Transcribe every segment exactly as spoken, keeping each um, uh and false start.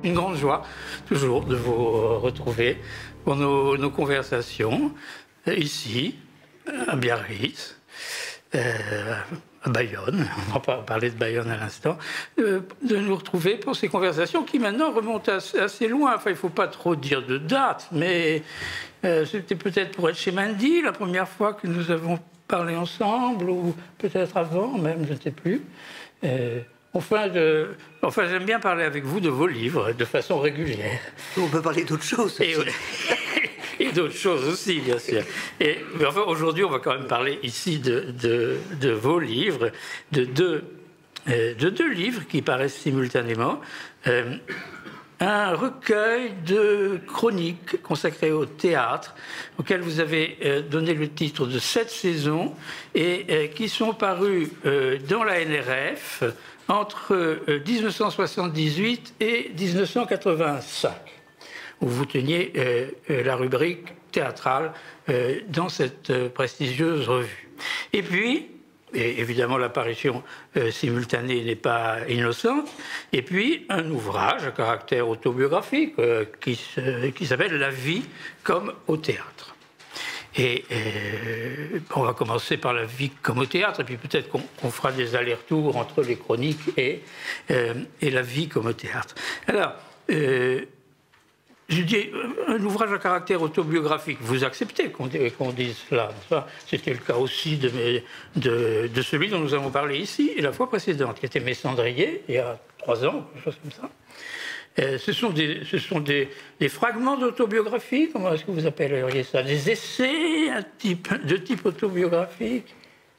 une grande joie, toujours, de vous retrouver pour nos, nos conversations, ici, à Biarritz, euh, à Bayonne, on va parler de Bayonne à l'instant, euh, de nous retrouver pour ces conversations qui maintenant remontent assez, assez loin. Enfin, il ne faut pas trop dire de date, mais euh, c'était peut-être pour être chez Mandy, la première fois que nous avons parlé ensemble, ou peut-être avant même, je ne sais plus. Euh, Enfin, de... enfin, j'aime bien parler avec vous de vos livres de façon régulière. On peut parler d'autres choses aussi. Et, et d'autres choses aussi, bien sûr. Et, mais enfin, aujourd'hui, on va quand même parler ici de, de, de vos livres, de deux, euh, de deux livres qui paraissent simultanément. Euh, un recueil de chroniques consacrées au théâtre, auquel vous avez euh, donné le titre de Sept saisons, et euh, qui sont parus euh, dans la N R F entre euh, dix-neuf cent soixante-dix-huit et dix-neuf cent quatre-vingt-cinq, où vous teniez euh, euh, la rubrique théâtrale euh, dans cette euh, prestigieuse revue. Et puis, et évidemment, l'apparition euh, simultanée n'est pas innocente. Et puis, un ouvrage à caractère autobiographique euh, qui, qui s'appelle « La vie comme au théâtre ». Et euh, on va commencer par la vie comme au théâtre, et puis peut-être qu'on qu'on fera des allers-retours entre les chroniques et, euh, et la vie comme au théâtre. Alors, euh, je dis un ouvrage à caractère autobiographique. Vous acceptez qu'on qu'on dise cela. C'était le cas aussi de, mes, de, de celui dont nous avons parlé ici et la fois précédente, qui était Mes Cendriers, il y a trois ans, quelque chose comme ça. Euh, ce sont des, ce sont des, des fragments d'autobiographie, comment est-ce que vous appelleriez ça? Des essais un type, de type autobiographique?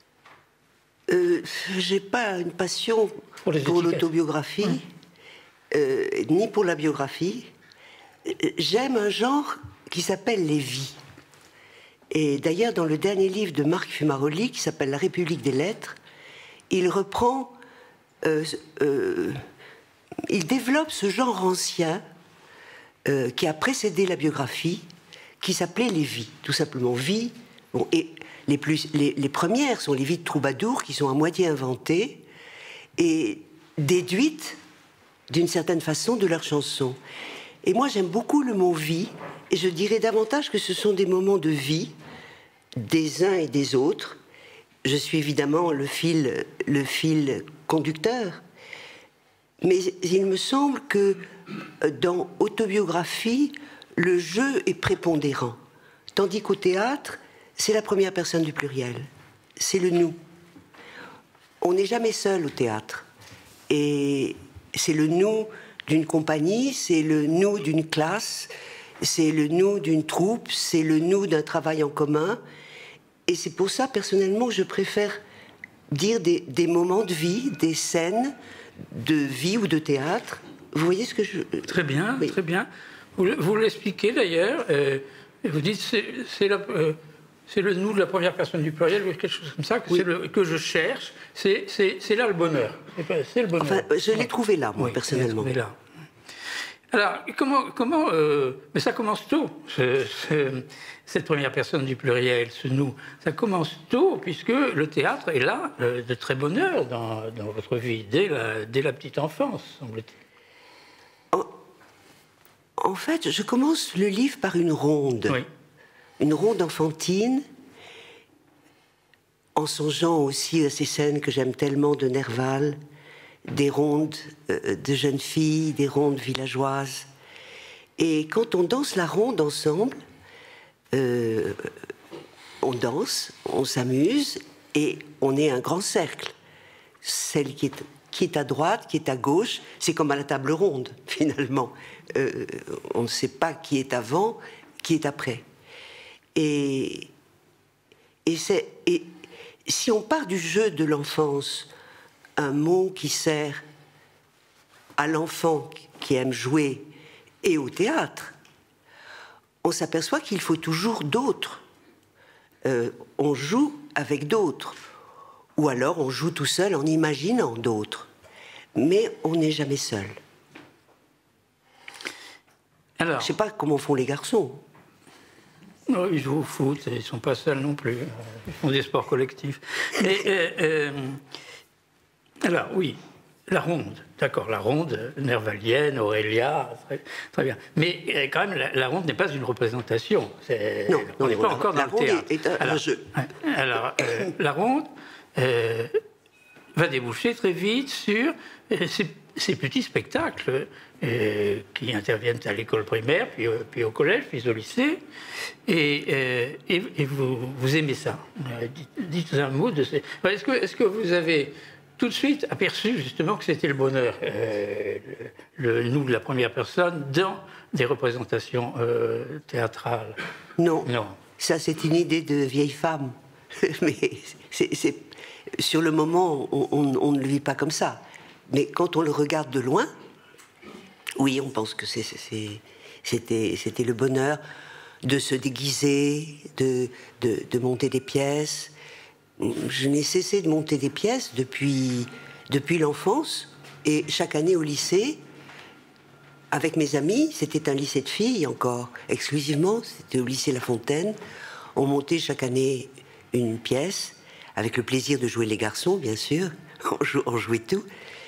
euh, J'ai pas une passion pour, pour l'autobiographie, hum. euh, ni pour la biographie. J'aime un genre qui s'appelle les vies. Et d'ailleurs, dans le dernier livre de Marc Fumaroli, qui s'appelle La République des lettres, il reprend... Euh, euh, il développe ce genre ancien euh, qui a précédé la biographie, qui s'appelait les vies, tout simplement. Vie, bon, et les, plus, les, les premières sont les vies de troubadours, qui sont à moitié inventées et déduites, d'une certaine façon, de leurs chansons. Et moi, j'aime beaucoup le mot « vie », et je dirais davantage que ce sont des moments de vie des uns et des autres. Je suis évidemment le fil, le fil conducteur, mais il me semble que dans autobiographie, le jeu est prépondérant, tandis qu'au théâtre, c'est la première personne du pluriel, c'est le « nous ». On n'est jamais seul au théâtre, et c'est le « nous » d'une compagnie, c'est le nous d'une classe, c'est le nous d'une troupe, c'est le nous d'un travail en commun. Et c'est pour ça, personnellement, que je préfère dire des, des moments de vie, des scènes de vie ou de théâtre. Vous voyez ce que je... Très bien, oui. Très bien. Vous, vous l'expliquez d'ailleurs, euh, vous dites c'est, c'est, la, euh, c'est le nous de la première personne du pluriel, quelque chose comme ça, que, oui. c'est le, que je cherche, c'est, c'est, c'est là le bonheur. C'est, c'est le bonheur. Enfin, je l'ai trouvé là, moi, oui, personnellement. Là. Alors, comment... comment euh, mais ça commence tôt, ce, ce, cette première personne du pluriel, ce nous. Ça commence tôt, puisque le théâtre est là, euh, de très bonne heure dans, dans votre vie, dès la, dès la petite enfance, semble-t-il. En, en fait, je commence le livre par une ronde. Oui. Une ronde enfantine, en songeant aussi à ces scènes que j'aime tellement de Nerval, des rondes euh, de jeunes filles, des rondes villageoises. Et quand on danse la ronde ensemble, euh, on danse, on s'amuse, et on est un grand cercle. Celle qui est, qui est à droite, qui est à gauche, c'est comme à la table ronde, finalement. Euh, on ne sait pas qui est avant, qui est après. Et, et, c'est, et si on part du jeu de l'enfance, un mot qui sert à l'enfant qui aime jouer et au théâtre, on s'aperçoit qu'il faut toujours d'autres. Euh, on joue avec d'autres, ou alors on joue tout seul en imaginant d'autres. Mais on n'est jamais seul. Alors, je ne sais pas comment font les garçons. Non, ils jouent au foot, ils ne sont pas seuls non plus. Ils font des sports collectifs. Mais, euh, euh, alors, oui. la ronde, d'accord, la ronde nervalienne, Aurélia, très, très bien. Mais euh, quand même, la, la ronde n'est pas une représentation. Non, on n'est pas la, encore dans la le ronde théâtre. est, est un, alors, un jeu. Alors, euh, la ronde euh, va déboucher très vite sur euh, ces, ces petits spectacles euh, qui interviennent à l'école primaire, puis, euh, puis au collège, puis au lycée. Et, euh, et, et vous, vous aimez ça. Euh, dites, dites un mot de ces... Est-ce que, est-ce que vous avez tout de suite aperçu justement que c'était le bonheur, euh, le, le nous de la première personne, dans des représentations euh, théâtrales? Non. Non. Ça, c'est une idée de vieille femme. Mais c'est, c'est, sur le moment, on, on, on ne le vit pas comme ça. Mais quand on le regarde de loin, oui, on pense que c'est, c'est, c'était, c'était le bonheur de se déguiser, de, de, de monter des pièces. Je n'ai cessé de monter des pièces depuis, depuis l'enfance, et chaque année au lycée, avec mes amis, c'était un lycée de filles encore, exclusivement, c'était au lycée La Fontaine, on montait chaque année une pièce, avec le plaisir de jouer les garçons, bien sûr, on, jou- on jouait tout.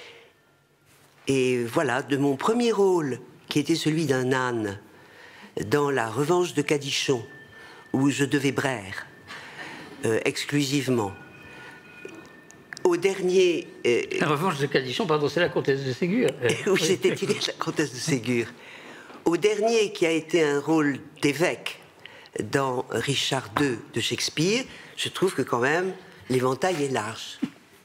Et voilà, de mon premier rôle, qui était celui d'un âne, dans La Revanche de Cadichon, où je devais braire, euh, exclusivement, au dernier... Euh, La Revanche de Cadichon, pardon, c'est la comtesse de Ségur. Euh, où j'étais tirée de la comtesse de Ségur. Au dernier, qui a été un rôle d'évêque dans Richard deux de Shakespeare, je trouve que quand même, l'éventail est large.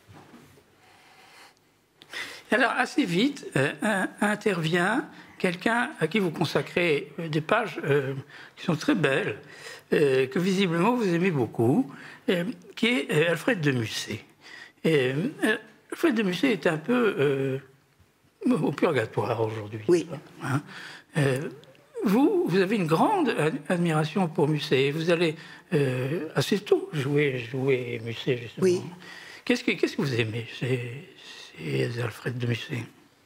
Alors, assez vite, euh, un, intervient quelqu'un à qui vous consacrez des pages euh, qui sont très belles, euh, que visiblement vous aimez beaucoup, euh, qui est euh, Alfred de Musset. Et, euh, Alfred de Musset est un peu euh, au purgatoire aujourd'hui. Oui. Hein, euh, vous, vous avez une grande admiration pour Musset. Vous allez euh, assez tôt jouer, jouer Musset, justement. Oui. Qu'est-ce que, qu'est-ce que vous aimez chez, chez Alfred de Musset?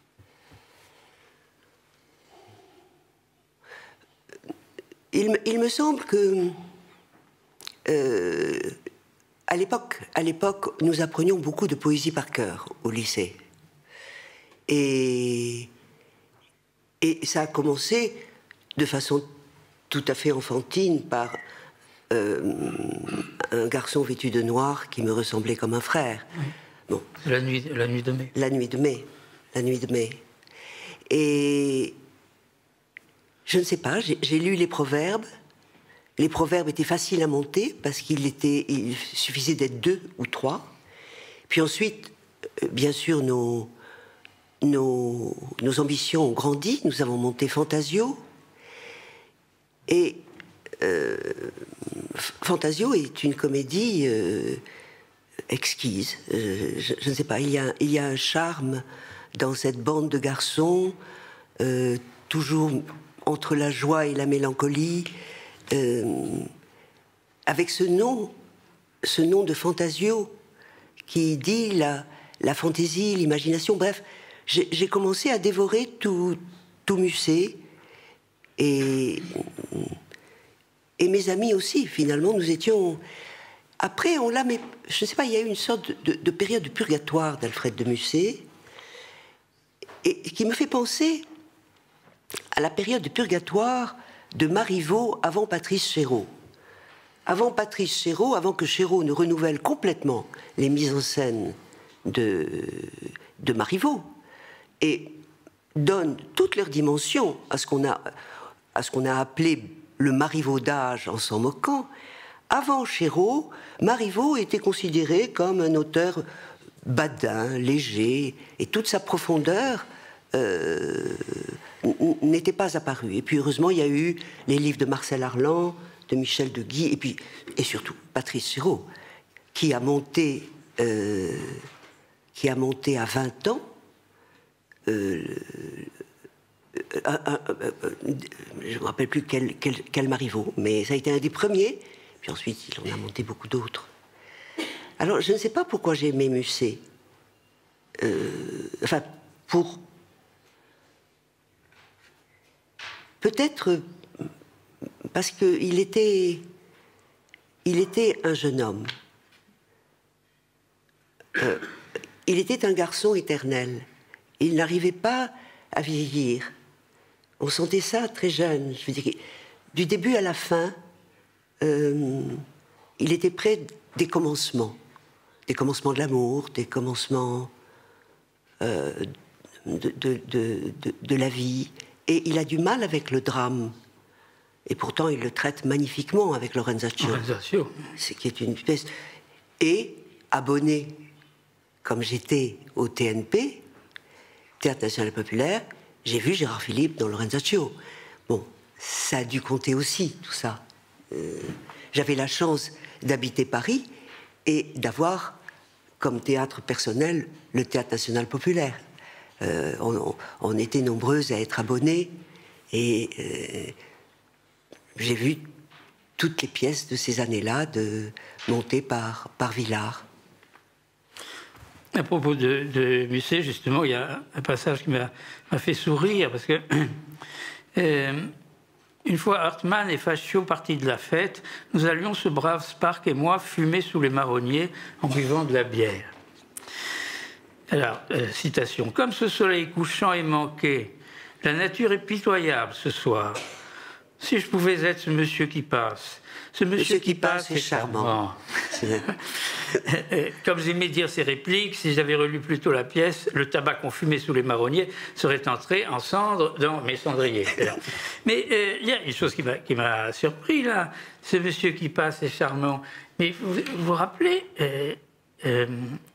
Il, il me semble que euh, à l'époque, à l'époque, nous apprenions beaucoup de poésie par cœur au lycée. Et, et ça a commencé de façon tout à fait enfantine par euh, un garçon vêtu de noir qui me ressemblait comme un frère. Oui. Bon. La nuit, la nuit de mai. La nuit de mai. La nuit de mai. Et je ne sais pas, j'ai, j'ai lu les proverbes. Les proverbes étaient faciles à monter parce qu'il était, il suffisait d'être deux ou trois. Puis ensuite, bien sûr, nos, nos, nos ambitions ont grandi. Nous avons monté Fantasio. Et euh, Fantasio est une comédie euh, exquise. Euh, je, je ne sais pas, il y a, il y a un charme dans cette bande de garçons, euh, toujours entre la joie et la mélancolie. Euh, avec ce nom, ce nom de Fantasio, qui dit la, la fantaisie, l'imagination, bref, j'ai, j'ai commencé à dévorer tout, tout Musset, et, et mes amis aussi, finalement, nous étions... Après, on l'a, mais je ne sais pas, il y a eu une sorte de, de, de période de purgatoire d'Alfred de Musset, et qui me fait penser à la période de purgatoire de Marivaux avant Patrice Chéreau. Avant Patrice Chéreau, avant que Chéreau ne renouvelle complètement les mises en scène de, de Marivaux et donne toutes leurs dimensions à ce qu'on a, à ce qu'on a appelé le marivaudage en s'en moquant. Avant Chéreau, Marivaux était considéré comme un auteur badin, léger, et toute sa profondeur euh, n'était pas apparue. Et puis heureusement, il y a eu les livres de Marcel Arlan, de Michel de Guy, et puis et surtout Patrice Chéreau, qui a monté, euh, qui a monté à vingt ans. Euh, un, un, un, je ne me rappelle plus quel, quel, quel Marivaux, mais ça a été un des premiers. Puis ensuite, il en a monté beaucoup d'autres. Alors, je ne sais pas pourquoi j'ai aimé Musset. Euh, enfin, pour... Peut-être parce qu'il était... Il était un jeune homme. Euh, il était un garçon éternel. il n'arrivait pas à vieillir. On sentait ça très jeune. Je veux dire, du début à la fin, euh, il était près des commencements. Des commencements de l'amour, des commencements euh, de, de, de, de, de la vie. Et il a du mal avec le drame. Et pourtant, il le traite magnifiquement avec Lorenzaccio. Lorenzaccio. C'est qui est une pièce. Et abonné, comme j'étais au T N P, Théâtre National Populaire, j'ai vu Gérard Philipe dans Lorenzaccio. Bon, ça a dû compter aussi, tout ça. Euh, j'avais la chance d'habiter Paris et d'avoir comme théâtre personnel le Théâtre National Populaire. Euh, on, on, on était nombreuses à être abonnées et euh, j'ai vu toutes les pièces de ces années-là de, montées par, par Villard. À propos de, de Musset, justement, il y a un passage qui m'a fait sourire, parce que euh, une fois Hartmann et Faccio partis de la fête, nous allions, ce brave Spark et moi, fumer sous les marronniers en buvant de la bière. Alors, euh, citation. « Comme ce soleil couchant est manqué, la nature est pitoyable ce soir. Si je pouvais être ce monsieur qui passe, ce monsieur, monsieur qui, qui passe, passe est charmant. charmant. » Comme j'aimais dire ces répliques, si j'avais relu plutôt la pièce, le tabac qu'on fumait sous les marronniers serait entré en cendres dans mes cendriers. Mais euh, il y a une chose qui m'a surpris là, ce monsieur qui passe est charmant. Mais vous vous, vous rappelez euh, euh,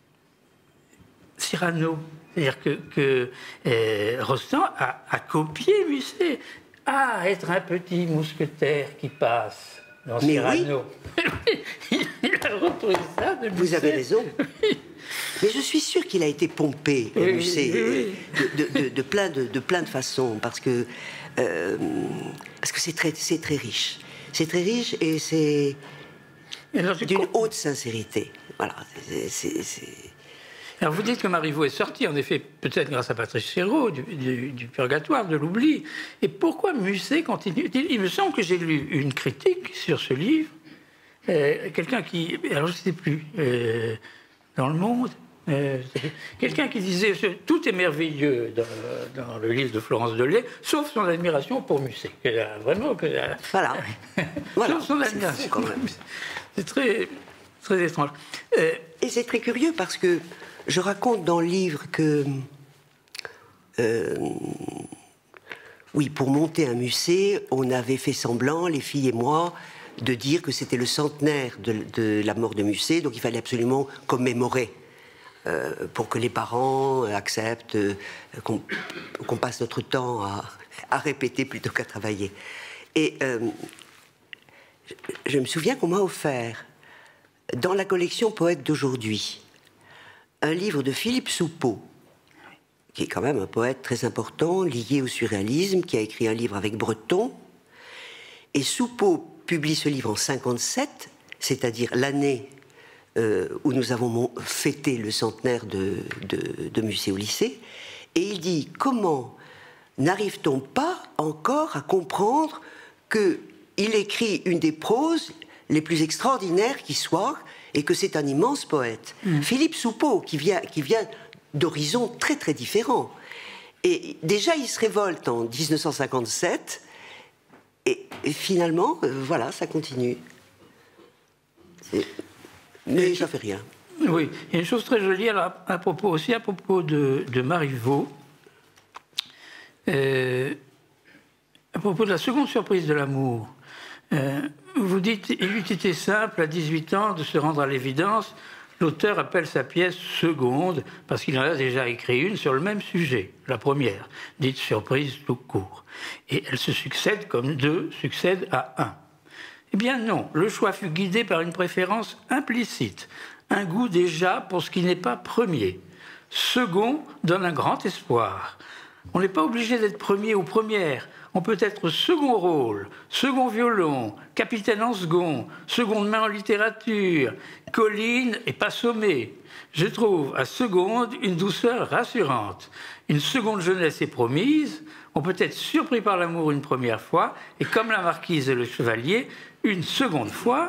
Cyrano, c'est-à-dire que, que euh, Rostand a, a copié Musset. Ah, être un petit mousquetaire qui passe dans Mais Cyrano. Oui. Il a repris ça de Musset. Vous avez raison. Mais je suis sûr qu'il a été pompé, oui, Musset, oui, oui. De, de, de, plein de, de plein de façons, parce que euh, parce que c'est très, c'est très riche. C'est très riche et c'est d'une haute sincérité. Voilà. C'est... Alors vous dites que Marivaux est sorti, en effet, peut-être grâce à Patrice Chéreau, du, du, du purgatoire, de l'oubli. Et pourquoi Musset continue? Il me semble que j'ai lu une critique sur ce livre, euh, quelqu'un qui, alors je ne sais plus, euh, dans Le Monde, euh, quelqu'un qui disait « Tout est merveilleux dans, dans le livre de Florence Delay, sauf son admiration pour Musset. » Vraiment que... Voilà. Voilà. Sauf son admiration. C'est très, très étrange. Euh, Et c'est très curieux parce que je raconte dans le livre que, euh, oui, pour monter un Musset, on avait fait semblant, les filles et moi, de dire que c'était le centenaire de, de la mort de Musset, donc il fallait absolument commémorer euh, pour que les parents acceptent euh, qu'on qu'on passe notre temps à, à répéter plutôt qu'à travailler. Et euh, je, je me souviens qu'on m'a offert, dans la collection Poètes d'aujourd'hui, un livre de Philippe Soupeau, qui est quand même un poète très important, lié au surréalisme, qui a écrit un livre avec Breton. Et Soupeau publie ce livre en cinquante-sept, c'est-à-dire l'année euh, où nous avons fêté le centenaire de, de, de Musset au lycée. Et il dit, comment n'arrive-t-on pas encore à comprendre qu'il écrit une des proses les plus extraordinaires qui soient, et que c'est un immense poète. Mmh. Philippe Soupeau, qui vient, qui vient d'horizons très très différents. Et déjà, il se révolte en dix-neuf cent cinquante-sept, et, et finalement, euh, voilà, ça continue. Mais ça fait rien. Oui, il y a une chose très jolie alors, à propos aussi, à propos de, de Marivaux, euh, à propos de la seconde surprise de l'amour. Euh, vous dites, il eût été simple à dix-huit ans de se rendre à l'évidence. L'auteur appelle sa pièce seconde parce qu'il en a déjà écrit une sur le même sujet, la première, dite surprise tout court. Et elle se succède comme deux succèdent à un. Eh bien non, le choix fut guidé par une préférence implicite, un goût déjà pour ce qui n'est pas premier. Second donne un grand espoir. On n'est pas obligé d'être premier ou première. On peut être second rôle, second violon, capitaine en second, seconde main en littérature, colline et pas sommet. Je trouve à seconde une douceur rassurante. Une seconde jeunesse est promise. On peut être surpris par l'amour une première fois, et comme la marquise et le chevalier, une seconde fois,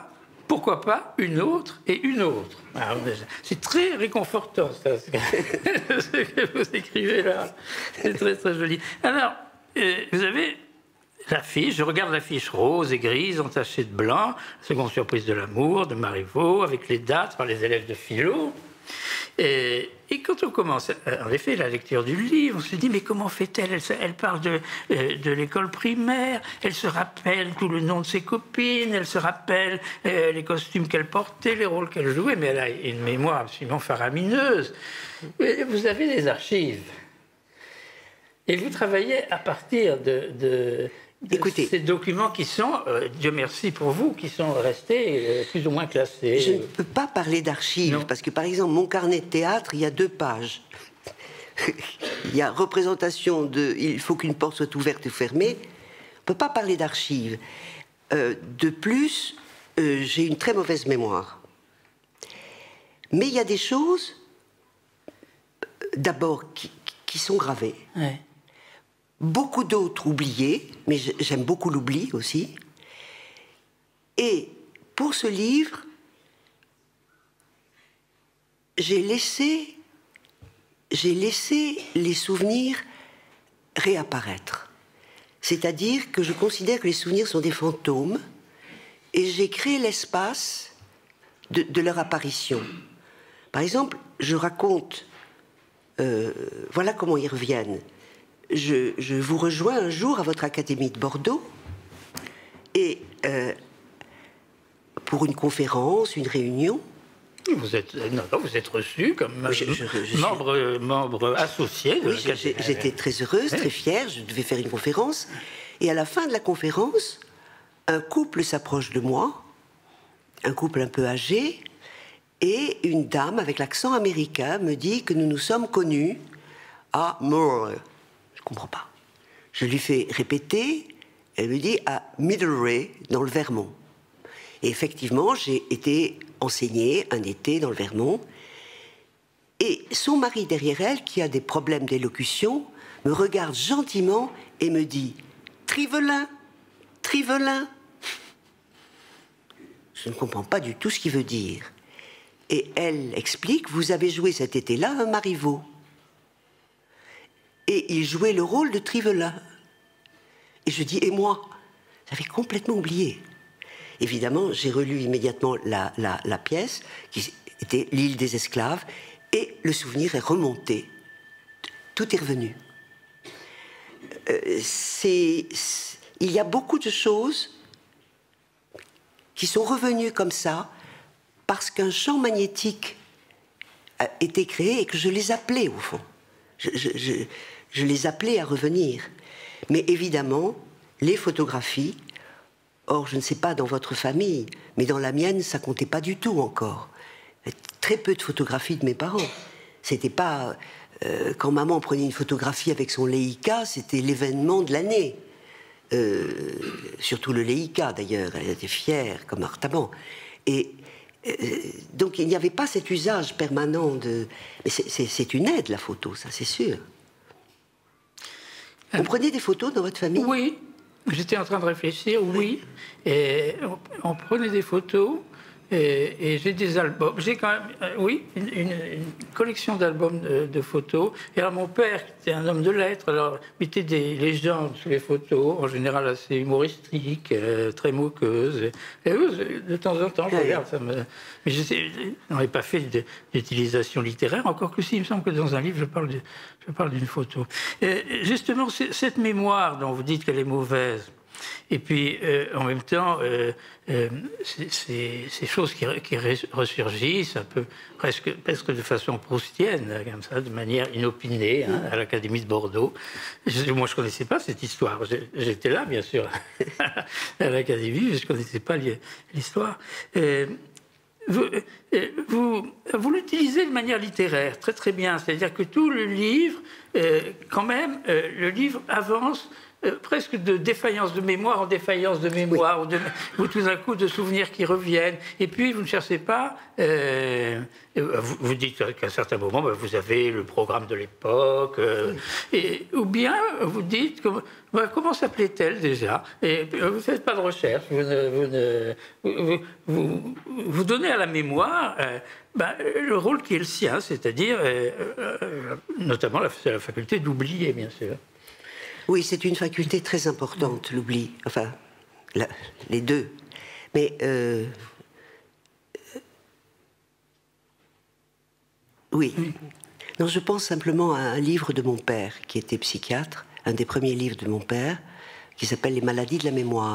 pourquoi pas une autre et une autre. C'est très réconfortant, ça, ce que vous écrivez là. C'est très, très joli. Alors, euh, vous avez l'affiche, je regarde l'affiche rose et grise, entachée de blanc, seconde surprise de l'amour, de Marivaux, avec les dates par les élèves de philo. Et, et quand on commence, en effet, la lecture du livre, on se dit, mais comment fait-elle elle, elle parle de, de l'école primaire, elle se rappelle tout le nom de ses copines, elle se rappelle euh, les costumes qu'elle portait, les rôles qu'elle jouait, mais elle a une mémoire absolument faramineuse. Et vous avez des archives. Et vous travaillez à partir de... de Écoutez, ces documents qui sont, euh, Dieu merci pour vous, qui sont restés euh, plus ou moins classés. Je ne peux pas parler d'archives, parce que par exemple, mon carnet de théâtre, il y a deux pages. Il y a représentation de... Il faut qu'une porte soit ouverte ou fermée. On ne peut pas parler d'archives. Euh, de plus, euh, j'ai une très mauvaise mémoire. Mais il y a des choses, d'abord, qui, qui sont gravées. Ouais. Beaucoup d'autres oubliés, mais j'aime beaucoup l'oubli aussi. Et pour ce livre, j'ai laissé, j'ai laissé les souvenirs réapparaître. C'est-à-dire que je considère que les souvenirs sont des fantômes et j'ai créé l'espace de, de leur apparition. Par exemple, je raconte, euh, voilà comment ils reviennent. Je, je vous rejoins un jour à votre académie de Bordeaux et euh, pour une conférence, une réunion. Vous êtes, non, non, vous êtes reçu comme oui, je, je, je membre, suis... membre associé de oui, l'académie. J'étais très heureuse, très fière, je devais faire une conférence. Et à la fin de la conférence, un couple s'approche de moi, un couple un peu âgé, et une dame avec l'accent américain me dit que nous nous sommes connus à Moore. Je ne comprends pas. Je lui fais répéter, elle me dit à Middleray, dans le Vermont. Et effectivement, j'ai été enseignée un été dans le Vermont. Et son mari derrière elle, qui a des problèmes d'élocution, me regarde gentiment et me dit « Trivelin, Trivelin ». Je ne comprends pas du tout ce qu'il veut dire. Et elle explique « Vous avez joué cet été-là un Marivaux ». Et il jouait le rôle de Trivelin. Et je dis, et moi? J'avais complètement oublié. Évidemment, j'ai relu immédiatement la, la, la pièce, qui était L'île des esclaves, et le souvenir est remonté. Tout est revenu. Euh, c'est, c'est, il y a beaucoup de choses qui sont revenues comme ça, parce qu'un champ magnétique a été créé et que je les appelais, au fond. Je, je, je, je les appelais à revenir. Mais évidemment, les photographies, or je ne sais pas dans votre famille, mais dans la mienne, ça comptait pas du tout encore. Très peu de photographies de mes parents. C'était pas... Euh, quand maman prenait une photographie avec son Leica, c'était l'événement de l'année. Euh, surtout le Leica, d'ailleurs. Elle était fière, comme Artaban. Et... Donc il n'y avait pas cet usage permanent de... Mais c'est une aide, la photo, ça c'est sûr. Vous prenez des photos dans votre famille? Oui, j'étais en train de réfléchir, oui. Et on, on prenait des photos, et, et j'ai des albums. J'ai quand même, euh, oui, une, une, une collection d'albums de, de photos. Et alors mon père, qui était un homme de lettres, alors mettait des légendes sur les photos, en général assez humoristiques, euh, très moqueuses. Et, et oui, de temps en temps, je regarde, ça me... Mais je n'aurais pas fait d'utilisation littéraire, encore que si, il me semble que dans un livre, je parle de, je parle d'une photo. Et justement, cette mémoire dont vous dites qu'elle est mauvaise, et puis, euh, en même temps, euh, euh, ces choses qui, qui ressurgissent un peu, presque, presque de façon proustienne, comme ça, de manière inopinée, hein, à l'Académie de Bordeaux. Je, moi, je ne connaissais pas cette histoire. J'étais là, bien sûr, à l'Académie, mais je ne connaissais pas l'histoire. Euh, vous, vous, vous l'utilisez de manière littéraire, très très bien. C'est-à-dire que tout le livre, euh, quand même, euh, le livre avance euh, presque de défaillance de mémoire en défaillance de mémoire, oui. ou, de, ou tout d'un coup de souvenirs qui reviennent. Et puis, vous ne cherchez pas... Euh, vous, vous dites qu'à un certain moment, ben, vous avez le programme de l'époque, euh, oui. et, ou bien vous dites... Que, ben, comment s'appelait-elle déjà? Et vous ne faites pas de recherche, vous, ne, vous, ne, vous, vous, vous donnez à la mémoire euh, ben, le rôle qui est le sien, c'est-à-dire euh, euh, notamment la, la faculté d'oublier, bien sûr. Oui, c'est une faculté très importante, l'oubli. Enfin, la, les deux. Mais euh, oui. oui. Non, je pense simplement à un livre de mon père, qui était psychiatre, un des premiers livres de mon père, qui s'appelle « Les maladies de la mémoire ».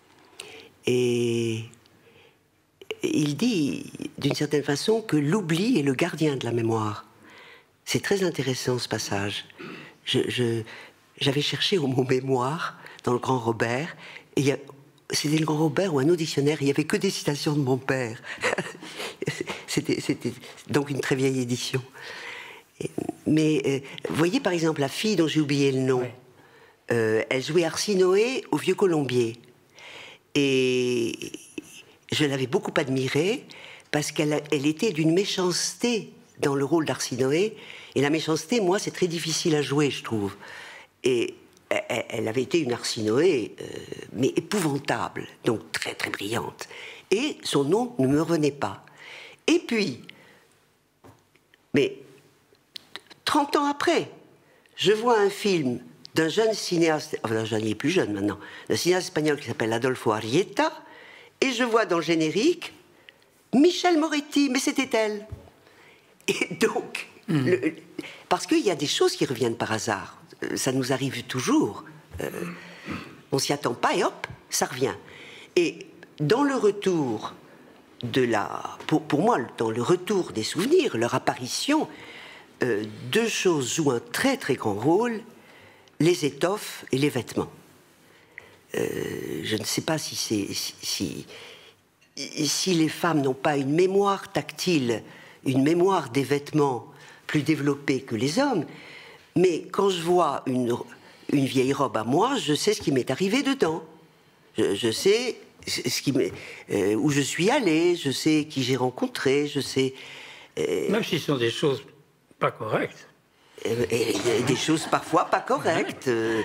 Et il dit, d'une certaine façon, que l'oubli est le gardien de la mémoire. C'est très intéressant, ce passage. Je, je, j'avais cherché au mot « mémoire » dans le Grand Robert, et c'était le Grand Robert ou un autre dictionnaire, il n'y avait que des citations de mon père. c'était, c'était donc une très vieille édition. Mais, euh, vous voyez, par exemple, la fille dont j'ai oublié le nom, oui. euh, elle jouait Arsinoé au Vieux Colombier. Et je l'avais beaucoup admirée parce qu'elle elle était d'une méchanceté dans le rôle d'Arsinoé. Et la méchanceté, moi, c'est très difficile à jouer, je trouve. Et elle, elle avait été une Arsinoé, euh, mais épouvantable, donc très, très brillante. Et son nom ne me revenait pas. Et puis, mais trente ans après, je vois un film d'un jeune cinéaste, enfin, j'en ai plus jeune maintenant, d'un cinéaste espagnol qui s'appelle Adolfo Arrieta, et je vois dans le générique Michel Moretti, mais c'était elle. Et donc, mmh. le, parce qu'il y a des choses qui reviennent par hasard, ça nous arrive toujours, euh, on s'y attend pas et hop, ça revient. Et dans le retour de la, pour, pour moi, dans le retour des souvenirs, leur apparition, euh, deux choses jouent un très très grand rôle, les étoffes et les vêtements. Euh, je ne sais pas si c'est si, si, si les femmes n'ont pas une mémoire tactile, une mémoire des vêtements plus développée que les hommes, mais quand je vois une, une vieille robe à moi, je sais ce qui m'est arrivé dedans. Je, je sais ce qui m'est, euh, où je suis allée, je sais qui j'ai rencontré, je sais... Euh, Même si ce sont des choses pas correctes. Et, et, et des choses parfois pas correctes. Euh...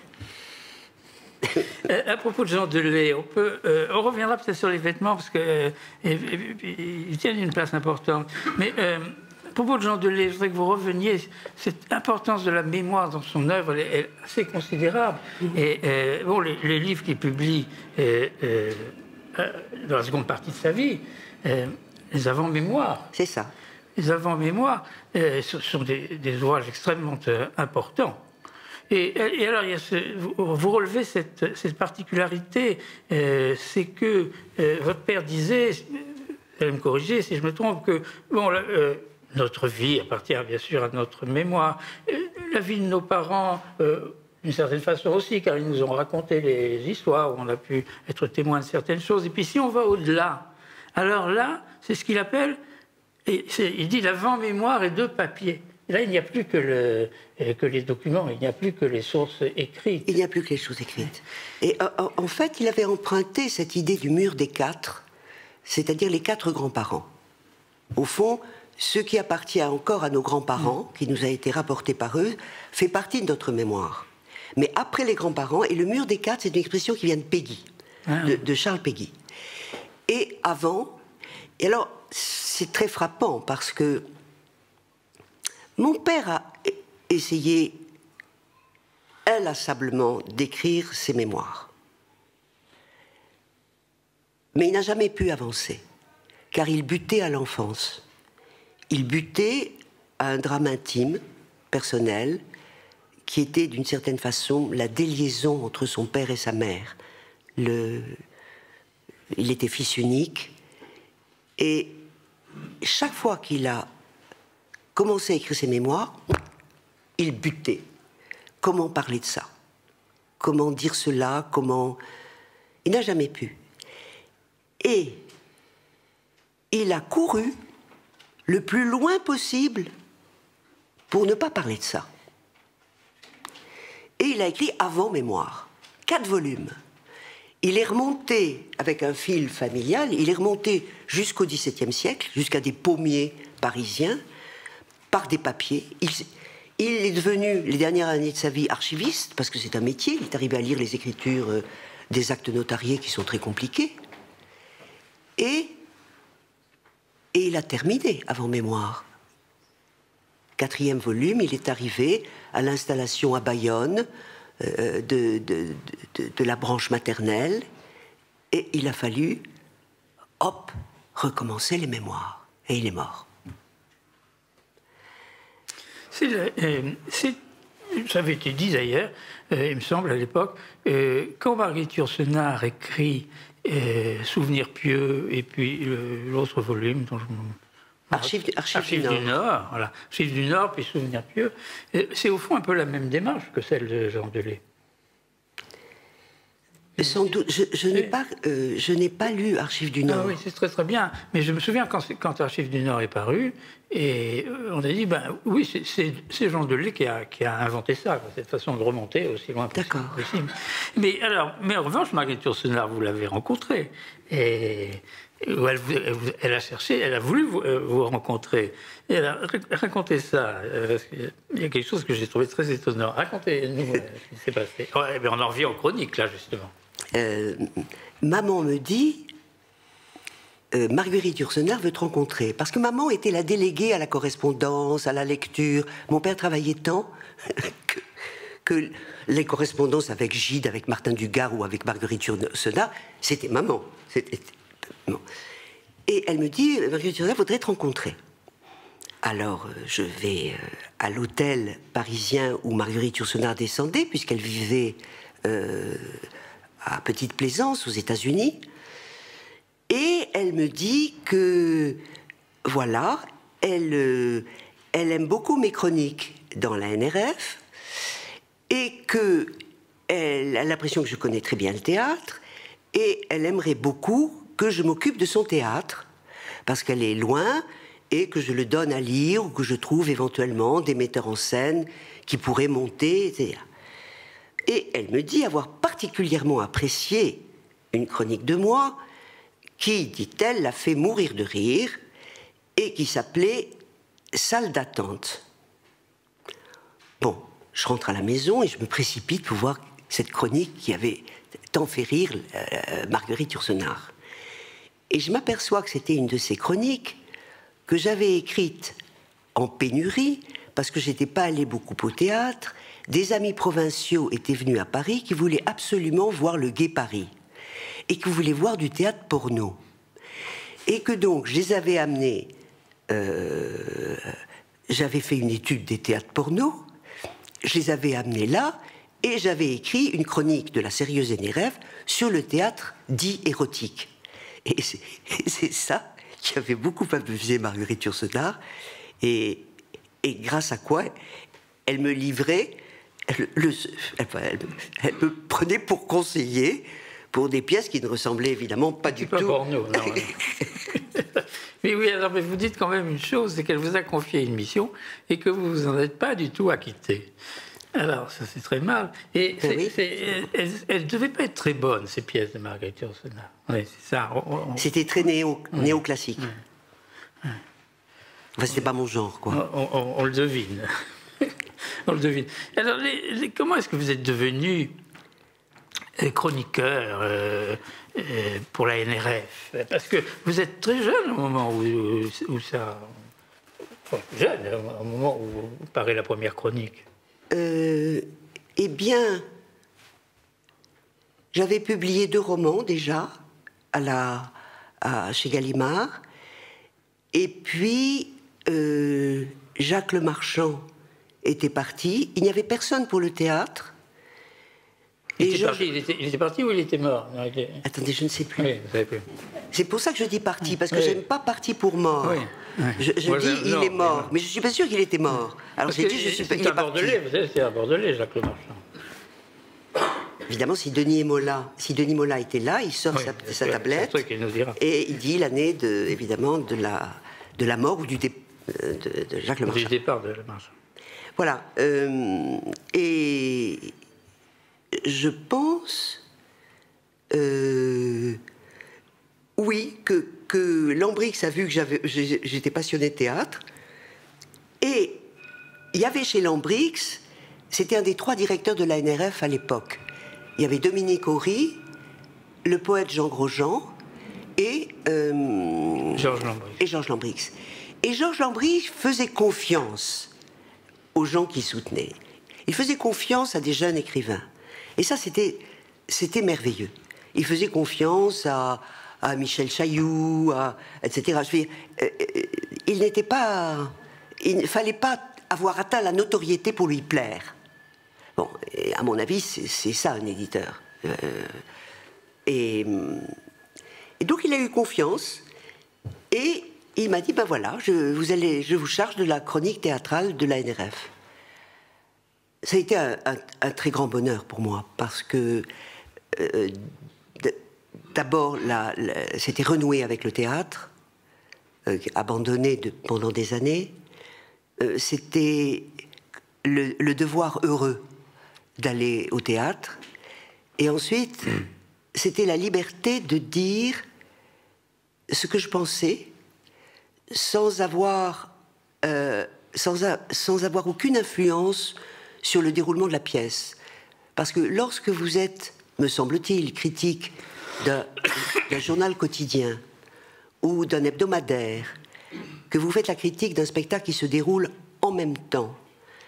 euh, à propos de Jean Delay, on, peut, euh, on reviendra peut-être sur les vêtements parce qu'ils euh, ils tiennent une place importante. Mais euh, à propos de Jean Delay, je voudrais que vous reveniez. Cette importance de la mémoire dans son œuvre elle, elle est assez considérable. Mm-hmm. Et euh, bon, les, les livres qu'il publie euh, euh, dans la seconde partie de sa vie, euh, les avant-mémoires. C'est ça. Les avant-mémoires euh, sont des, des ouvrages extrêmement euh, importants. Et, et alors, il y a ce, vous, vous relevez cette, cette particularité, euh, c'est que euh, votre père disait, vous allez me corriger si je me trompe, que bon, la, euh, notre vie appartient bien sûr à notre mémoire, euh, la vie de nos parents, euh, d'une certaine façon aussi, car ils nous ont raconté les histoires où on a pu être témoin de certaines choses. Et puis si on va au-delà, alors là, c'est ce qu'il appelle... Et il dit l'avant-mémoire et deux papiers. Et là, il n'y a plus que, le, que les documents, il n'y a plus que les sources écrites. Il n'y a plus que les choses écrites. Et en, en fait, il avait emprunté cette idée du mur des quatre, c'est-à-dire les quatre grands-parents. Au fond, ce qui appartient encore à nos grands-parents, qui nous a été rapporté par eux, fait partie de notre mémoire. Mais après les grands-parents, et le mur des quatre, c'est une expression qui vient de Péguy, ah. de, de Charles Péguy. Et avant, et alors... c'est très frappant parce que mon père a essayé inlassablement d'écrire ses mémoires. Mais il n'a jamais pu avancer, car il butait à l'enfance. Il butait à un drame intime, personnel, qui était d'une certaine façon la déliaison entre son père et sa mère. Le... Il était fils unique, et chaque fois qu'il a commencé à écrire ses mémoires, il butait. Comment parler de ça? Comment dire cela? Comment... Il n'a jamais pu. Et il a couru le plus loin possible pour ne pas parler de ça. Et il a écrit Avant mémoire, quatre volumes. Il est remonté, avec un fil familial, il est remonté jusqu'au dix-septième siècle, jusqu'à des pommiers parisiens, par des papiers. Il, il est devenu, les dernières années de sa vie, archiviste, parce que c'est un métier. Il est arrivé à lire les écritures euh, des actes notariés qui sont très compliqués. Et, et il a terminé Avant mémoire. Quatrième volume, il est arrivé à l'installation à Bayonne euh, de, de, de, de la branche maternelle, et il a fallu, hop, recommencer les mémoires. Et il est mort. C'est, euh, c'est, ça avait été dit d'ailleurs, euh, il me semble, à l'époque, euh, quand Marguerite Yourcenar écrit euh, Souvenirs pieux, et puis euh, l'autre volume dont je Archives, archives, archives du, Nord. du Nord, voilà. Archives du Nord, puis Souvenirs pieux. C'est au fond un peu la même démarche que celle de Jean Delay. Sans doute, je, je n'ai pas, euh, je n'ai pas lu Archives du Nord. Ah oui, c'est très très bien. Mais je me souviens quand, quand Archives du Nord est paru, et on a dit, ben oui, c'est Jean Delay qui a, qui a inventé ça, cette façon de remonter aussi loin possible. possible. Mais alors, mais en revanche, Marguerite Yourcenar, vous l'avez rencontrée, et elle, elle, elle a cherché, elle a voulu vous, vous rencontrer. Et elle a raconté ça. Parce il y a quelque chose que j'ai trouvé très étonnant. Racontez-nous ce qui s'est passé. Ouais, mais on en revient aux chroniques, là, justement. Euh, maman me dit euh, Marguerite Yourcenar veut te rencontrer, parce que maman était la déléguée à la correspondance, à la lecture. Mon père travaillait tant que, que les correspondances avec Gide, avec Martin Dugard ou avec Marguerite Yourcenar, c'était maman. C'était, bon. Et elle me dit Marguerite Yourcenar voudrait te rencontrer. Alors euh, je vais euh, à l'hôtel parisien où Marguerite Yourcenar descendait, puisqu'elle vivait euh, à Petite Plaisance, aux États-Unis, et elle me dit que, voilà, elle, euh, elle aime beaucoup mes chroniques dans la N R F, et que elle a l'impression que je connais très bien le théâtre, et elle aimerait beaucoup que je m'occupe de son théâtre, parce qu'elle est loin, et que je le donne à lire, ou que je trouve éventuellement des metteurs en scène qui pourraient monter, et cetera. Et elle me dit avoir particulièrement apprécié une chronique de moi qui, dit-elle, l'a fait mourir de rire et qui s'appelait « Salle d'attente ». Bon, je rentre à la maison et je me précipite pour voir cette chronique qui avait tant fait rire euh, Marguerite Yourcenar. Et je m'aperçois que c'était une de ces chroniques que j'avais écrite en pénurie parce que j'étais pas allée beaucoup au théâtre. Des amis provinciaux étaient venus à Paris qui voulaient absolument voir le Gai Paris et qui voulaient voir du théâtre porno. Et que donc, je les avais amenés... Euh, j'avais fait une étude des théâtres porno, je les avais amenés là, et j'avais écrit une chronique de la sérieuse N R F sur le théâtre dit érotique. Et c'est ça qui avait beaucoup amusé Marguerite Yourcenar, et, et grâce à quoi elle me livrait... Elle, le, elle, elle, elle me prenait pour conseiller pour des pièces qui ne ressemblaient évidemment pas du pas tout. Porno, non, mais oui, alors mais vous dites quand même une chose, c'est qu'elle vous a confié une mission et que vous vous en êtes pas du tout acquitté. Alors ça c'est très mal. Et oui. Elles ne devaient pas être très bonnes ces pièces de Marguerite Yourcenar. Oui, c'est ça. On, on... C'était très néo, oui. néoclassique. Oui. Oui. Enfin, c'était pas mon genre, quoi. On, on, on le devine. On le devine. Alors, les, les, comment est-ce que vous êtes devenu chroniqueur euh, euh, pour la N R F? Parce que vous êtes très jeune au moment où, où ça... Enfin, jeune, au moment où paraît la première chronique. Euh, eh bien, j'avais publié deux romans déjà à la, à, chez Gallimard. Et puis, euh, Jacques Lemarchand était parti. Il n'y avait personne pour le théâtre. Il, et était, je... parti, il, était, il était parti ou il était mort? Non, il était... Attendez, je ne sais plus. Oui, vous savez plus. C'est pour ça que je dis parti, parce que oui. j'aime pas parti pour mort. Oui. Oui. Je, je Moi, dis il non, est mort, mais, mais je suis pas sûr qu'il était mort. Alors j'ai dit je suis pas. Il est parti. C'est à Bordelais, Jacques Lemarchand. Évidemment, si Denis Mola, si Denis Mola était là, il sort oui, sa, sa tablette et il dit l'année de, évidemment, de la, de la mort ou du dé, de, de Jacques Lemarchand. Du départ de Lemarchand. Voilà. Euh, et, je pense, euh, oui, que, que Lambrix a vu que j'avais, j'étais passionnée de théâtre. Et il y avait chez Lambrix, c'était un des trois directeurs de l'A N R F à l'époque. Il y avait Dominique Horry, le poète Jean Grosjean et euh, Georges Lambrix. Et Georges Lambrix. Et Georges Lambrix faisait confiance aux gens qu'il soutenait. Il faisait confiance à des jeunes écrivains. Et ça, c'était, c'était merveilleux. Il faisait confiance à, à Michel Chailloux, à, et cetera. Je veux dire, euh, il n'était pas... Il ne fallait pas avoir atteint la notoriété pour lui plaire. Bon, et à mon avis, c'est, c'est ça, un éditeur. Euh, et, et donc, il a eu confiance. Et il m'a dit, ben voilà, je, vous allez, je vous charge de la chronique théâtrale de l'A N R F. Ça a été un, un, un très grand bonheur pour moi, parce que euh, d'abord, la, la, c'était renoué avec le théâtre, euh, abandonné de, pendant des années. Euh, c'était le, le devoir heureux d'aller au théâtre. Et ensuite, mmh. c'était la liberté de dire ce que je pensais, sans avoir, euh, sans, a, sans avoir aucune influence sur le déroulement de la pièce. Parce que lorsque vous êtes, me semble-t-il, critique d'un, d'un journal quotidien ou d'un hebdomadaire, que vous faites la critique d'un spectacle qui se déroule en même temps,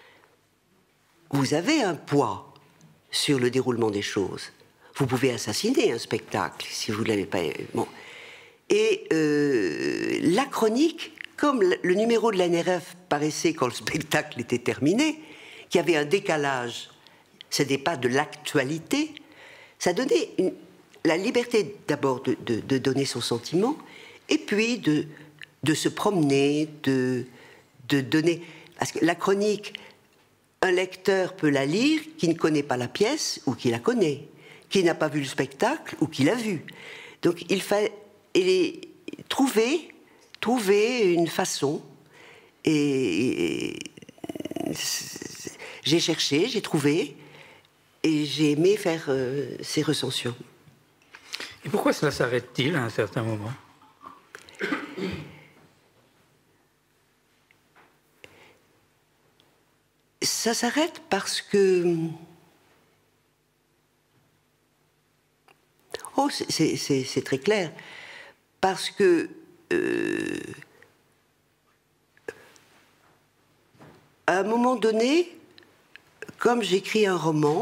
vous avez un poids sur le déroulement des choses. Vous pouvez assassiner un spectacle si vous ne l'avez pas... Bon. Et euh, la chronique, comme le numéro de l'A N R F paraissait quand le spectacle était terminé, qu'il y avait un décalage, ce n'était pas de l'actualité, ça donnait une, la liberté d'abord de, de, de donner son sentiment, et puis de, de se promener, de, de donner... Parce que la chronique, un lecteur peut la lire qui ne connaît pas la pièce ou qui la connaît, qui n'a pas vu le spectacle ou qui l'a vu. Donc il fallait et trouver, trouver une façon, et, et j'ai cherché, j'ai trouvé, et j'ai aimé faire euh, ces recensions. Et pourquoi cela s'arrête-t-il à un certain moment ? Ça s'arrête parce que... Oh, c'est, c'est, c'est très clair. Parce que... Euh, à un moment donné, comme j'écris un roman,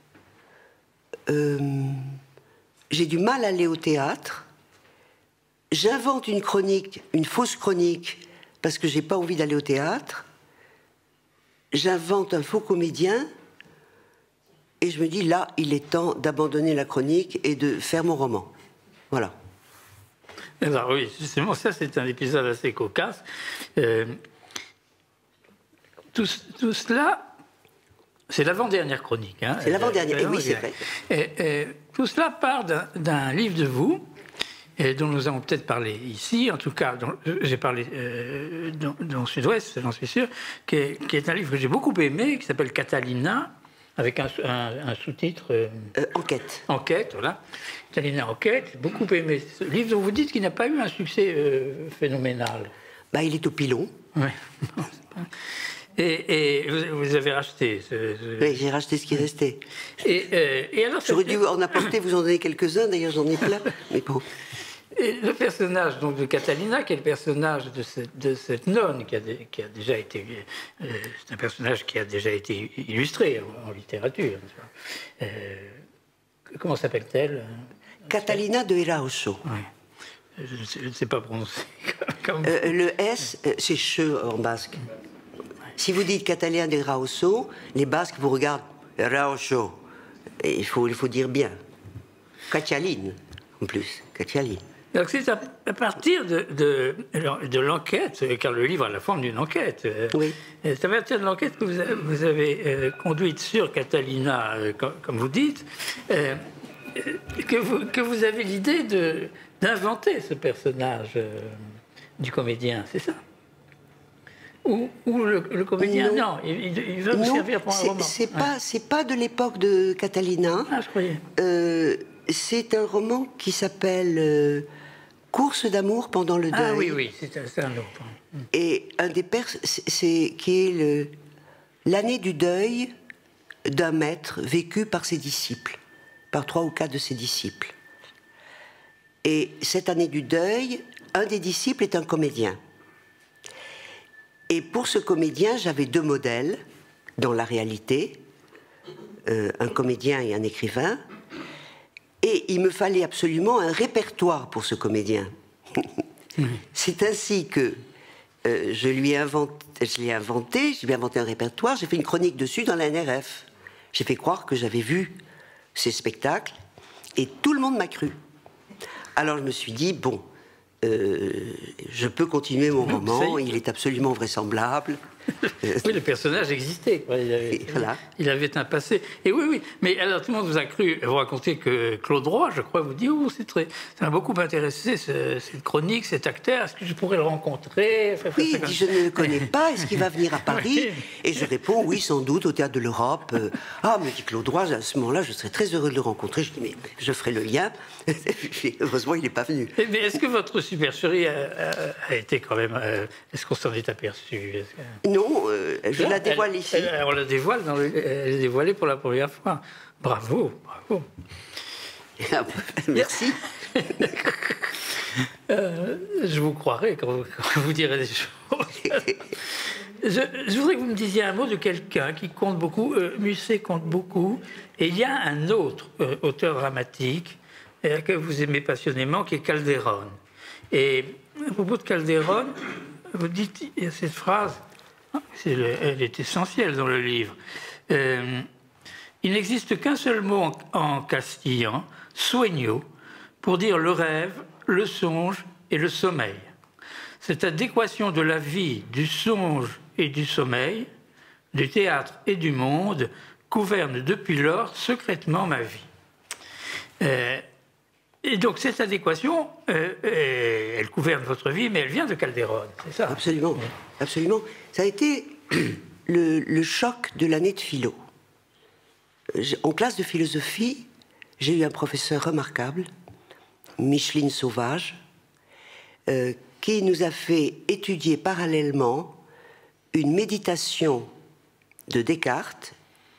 euh, j'ai du mal à aller au théâtre. J'invente une chronique, une fausse chronique, parce que j'ai pas envie d'aller au théâtre. J'invente un faux comédien, et je me dis, là, il est temps d'abandonner la chronique et de faire mon roman. Voilà. Alors oui, justement, ça, c'est un épisode assez cocasse. Euh, tout, tout cela, c'est l'avant-dernière chronique. Hein, c'est l'avant-dernière, et oui, c'est vrai. Et, et, tout cela part d'un, d'un livre de vous, et dont nous avons peut-être parlé ici, en tout cas, dont, j'ai parlé euh, dans, dans Sud-Ouest, j'en suis sûr, qui est, qui est un livre que j'ai beaucoup aimé, qui s'appelle Catalina, avec un, un, un sous-titre... Euh, euh, Enquête. Enquête, voilà. Catalina Enquête, j'ai beaucoup aimé ce livre dont vous dites qu'il n'a pas eu un succès euh, phénoménal. Bah, il est au pilon. Oui. Et, et vous, vous avez racheté ce, ce... Oui, j'ai racheté ce qui restait. Et, euh, et alors, j'aurais dû en apporter, vous en donnez quelques-uns, d'ailleurs j'en ai plein, mais bon... Et le personnage donc, de Catalina, qui est le personnage de cette, de cette nonne, qui a, de, qui a déjà été... Euh, c'est un personnage qui a déjà été illustré en, en littérature. Euh, comment s'appelle-t-elle ? Catalina de Eraoso. Oui. Je ne sais pas prononcer. Comme... Euh, le S, c'est che en basque. Si vous dites Catalina de Eraoso, les Basques vous regardent Eraoso. Et il faut, il faut dire bien. Catialine, en plus. Catialine. Donc c'est à, à partir de, de, de l'enquête, car le livre a la forme d'une enquête. Oui. C'est à partir de l'enquête que vous avez, vous avez euh, conduite sur Catalina, euh, comme, comme vous dites, euh, que, vous, que vous avez l'idée de, d'inventer ce personnage euh, du comédien, c'est ça ? Ou, ou le, le comédien? Non, non il, il veut me servir pour un roman. C'est ouais. pas, c'est pas de l'époque de Catalina. Ah, je croyais. Euh, c'est un roman qui s'appelle euh, Course d'amour pendant le deuil. Ah oui, oui, c'est un autre. Et un des pères, c'est qui est le, l'année du deuil d'un maître vécu par ses disciples, par trois ou quatre de ses disciples. Et cette année du deuil, un des disciples est un comédien. Et pour ce comédien, j'avais deux modèles dans la réalité, euh, un comédien et un écrivain, et il me fallait absolument un répertoire pour ce comédien. Mmh. C'est ainsi que euh, je lui ai inventé, je l'ai inventé, j'ai inventé un répertoire, j'ai fait une chronique dessus dans la N R F. J'ai fait croire que j'avais vu ces spectacles, et tout le monde m'a cru. Alors je me suis dit, bon, euh, je peux continuer mon roman, il est absolument vraisemblable. Oui, le personnage existait. Quoi. Il, avait, voilà. il avait un passé. Et oui, oui. Mais alors, tout le monde vous a cru. Vous racontez que Claude Roy, je crois, vous dit oh, c'est très. Ça m'a beaucoup intéressé, ce, cette chronique, cet acteur. Est-ce que je pourrais le rencontrer? Enfin, oui, il dit je ne le connais pas. Est-ce qu'il va venir à Paris? Oui. Et je réponds oui, sans doute, au Théâtre de l'Europe. Euh, ah, me dit Claude Roy, à ce moment-là, je serais très heureux de le rencontrer. Je dis mais je ferai le lien. Heureusement, il n'est pas venu. Mais est-ce que votre supercherie a, a, a été quand même. Euh, est-ce qu'on s'en est aperçu? Est-ce que... Non, euh, je Là, la dévoile elle, ici. Elle, on la dévoile, dans le, elle est dévoilée pour la première fois. Bravo, bravo. Merci. euh, je vous croirai quand vous, quand vous direz des choses. je, je voudrais que vous me disiez un mot de quelqu'un qui compte beaucoup. Euh, Musset compte beaucoup. Et il y a un autre euh, auteur dramatique euh, que vous aimez passionnément, qui est Calderon. Et à propos de Calderon, vous dites, il y a cette phrase. Le, elle est essentielle dans le livre. Euh, il n'existe qu'un seul mot en, en castillan, sueño, pour dire le rêve, le songe et le sommeil. Cette adéquation de la vie, du songe et du sommeil, du théâtre et du monde, gouverne depuis lors secrètement ma vie. Euh, et donc cette adéquation, euh, euh, elle gouverne votre vie, mais elle vient de Calderon, c'est ça? Absolument, oui. Absolument. Ça a été le, le choc de l'année de philo. En classe de philosophie, j'ai eu un professeur remarquable, Micheline Sauvage, euh, qui nous a fait étudier parallèlement une méditation de Descartes,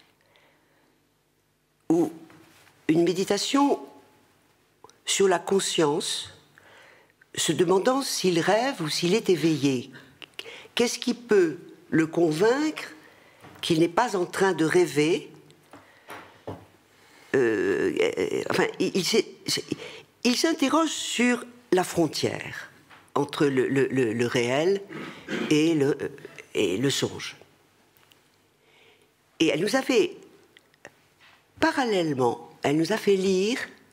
ou une méditation sur la conscience, se demandant s'il rêve ou s'il est éveillé. Qu'est-ce qui peut le convaincre qu'il n'est pas en train de rêver? euh, Enfin, il, il, il s'interroge sur la frontière entre le, le, le, le réel et le, et le songe. Et elle nous a fait, parallèlement, elle nous a fait lire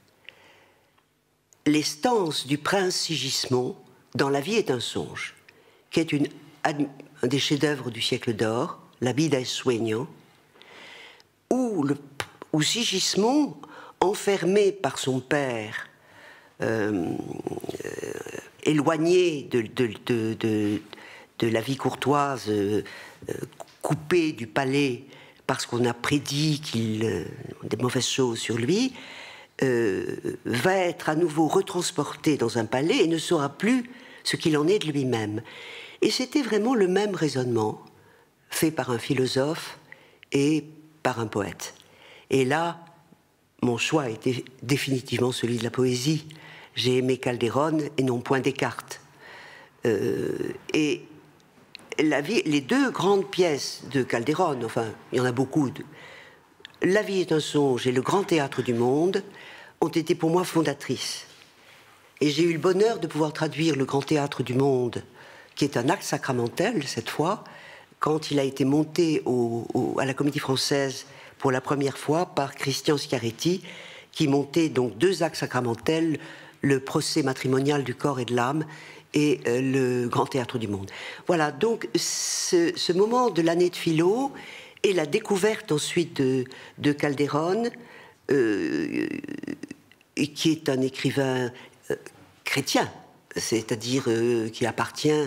les stances du prince Sigismond dans La vie est un songe, qui est une, un des chefs-d'œuvre du siècle d'or, La vida es sueño, où, le, où Sigismond, enfermé par son père, euh, euh, éloigné de, de, de, de, de la vie courtoise, euh, coupé du palais parce qu'on a prédit qu'il euh, des mauvaises choses sur lui, Euh, va être à nouveau retransporté dans un palais et ne saura plus ce qu'il en est de lui-même. Et c'était vraiment le même raisonnement fait par un philosophe et par un poète. Et là, mon choix était définitivement celui de la poésie. J'ai aimé Calderon et non point Descartes. Euh, et la vie, les deux grandes pièces de Calderon, enfin, il y en a beaucoup, de, La vie est un songe et Le grand théâtre du monde ont été pour moi fondatrices. Et j'ai eu le bonheur de pouvoir traduire Le grand théâtre du monde, qui est un acte sacramentel cette fois, quand il a été monté au, au, à la Comédie Française pour la première fois par Christian Schiaretti, qui montait donc deux actes sacramentels, le procès matrimonial du corps et de l'âme et euh, le grand théâtre du monde. Voilà, donc ce, ce moment de l'année de philo et la découverte ensuite de, de Calderon, euh, qui est un écrivain euh, chrétien, c'est-à-dire euh, qui appartient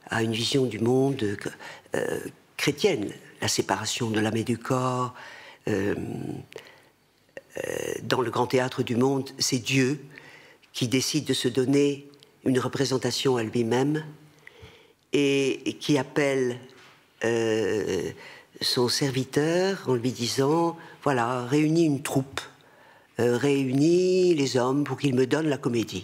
à une vision du monde euh, chrétienne, la séparation de l'âme et du corps. Euh, euh, dans le grand théâtre du monde, c'est Dieu qui décide de se donner une représentation à lui-même et, et qui appelle euh, son serviteur en lui disant, voilà, réunis une troupe, euh, réunis les hommes pour qu'ils me donnent la comédie.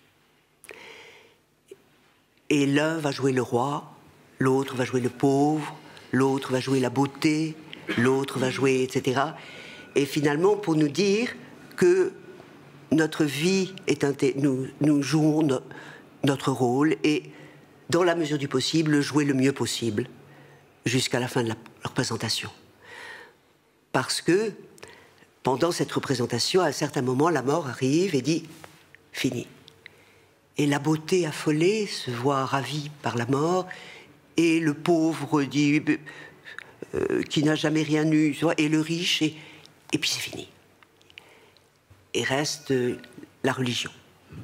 Et l'un va jouer le roi, l'autre va jouer le pauvre, l'autre va jouer la beauté, l'autre va jouer, et cetera. Et finalement, pour nous dire que notre vie est un nous, nous jouons no notre rôle et, dans la mesure du possible, le jouer le mieux possible jusqu'à la fin de la représentation. Parce que, pendant cette représentation, à un certain moment, la mort arrive et dit « fini ». Et la beauté affolée se voit ravie par la mort, et le pauvre dit euh, qui n'a jamais rien eu, et le riche, et, et puis c'est fini. Et reste euh, la religion.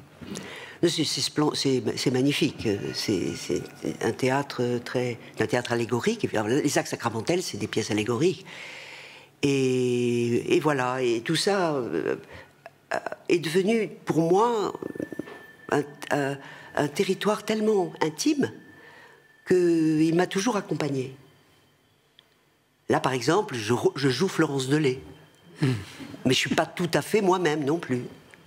C'est magnifique. C'est un théâtre très, un théâtre allégorique. Les actes sacramentels, c'est des pièces allégoriques. Et, et voilà. Et tout ça euh, est devenu, pour moi, un, un, un territoire tellement intime qu'il m'a toujours accompagnée. Là, par exemple, je, je joue Florence Delay. Mmh. Mais je ne suis pas tout à fait moi-même non plus.